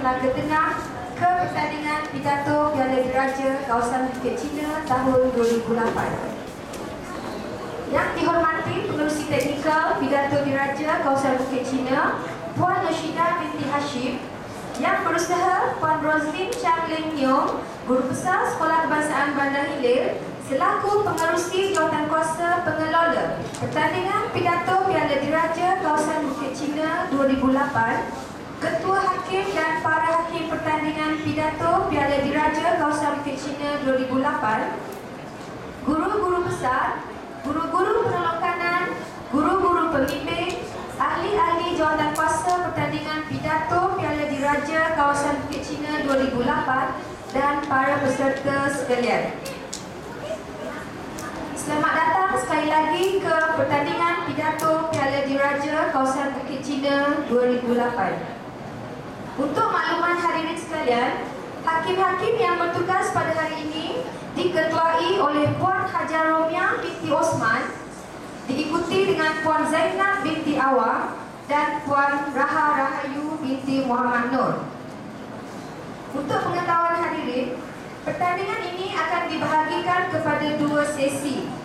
Melaka Tengah ke pertandingan pidato Piala Diraja Kawasan Bukit Cina tahun 2008. Yang dihormati pengerusi teknikal pidato Diraja Kawasan Bukit Cina, Puan Nashidah binti Hashim. Yang berusaha Puan Roslin Chang Leng Nyong, Guru Besar Sekolah Kebangsaan Bandar Hilir, selaku pengerusi jawatankuasa pengelola pertandingan pidato Piala Diraja Kawasan Bukit Cina 2008, Ketua Hakim dan para hakim pertandingan pidato Piala Diraja Kawasan Bukit Cina 2008, guru-guru besar, guru-guru penolong kanan, guru-guru pembimbing, ahli-ahli jawatankuasa pertandingan pidato Piala Diraja Kawasan Bukit Cina 2008 dan para peserta sekalian. Selamat datang sekali lagi ke pertandingan pidato Piala Diraja Kawasan Bukit Cina 2008. Untuk makluman hadirin sekalian, hakim-hakim yang bertugas pada hari ini diketuai oleh Puan Hajar Romiah binti Osman, diikuti dengan Puan Zainab binti Awang dan Puan Raha Rahayu binti Muhammad Nur. Untuk pengetahuan hadirin, pertandingan ini akan dibahagikan kepada dua sesi.